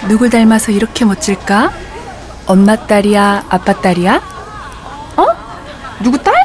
누굴 닮아서 이렇게 멋질까? 엄마 딸이야, 아빠 딸이야? 어? 누구 딸?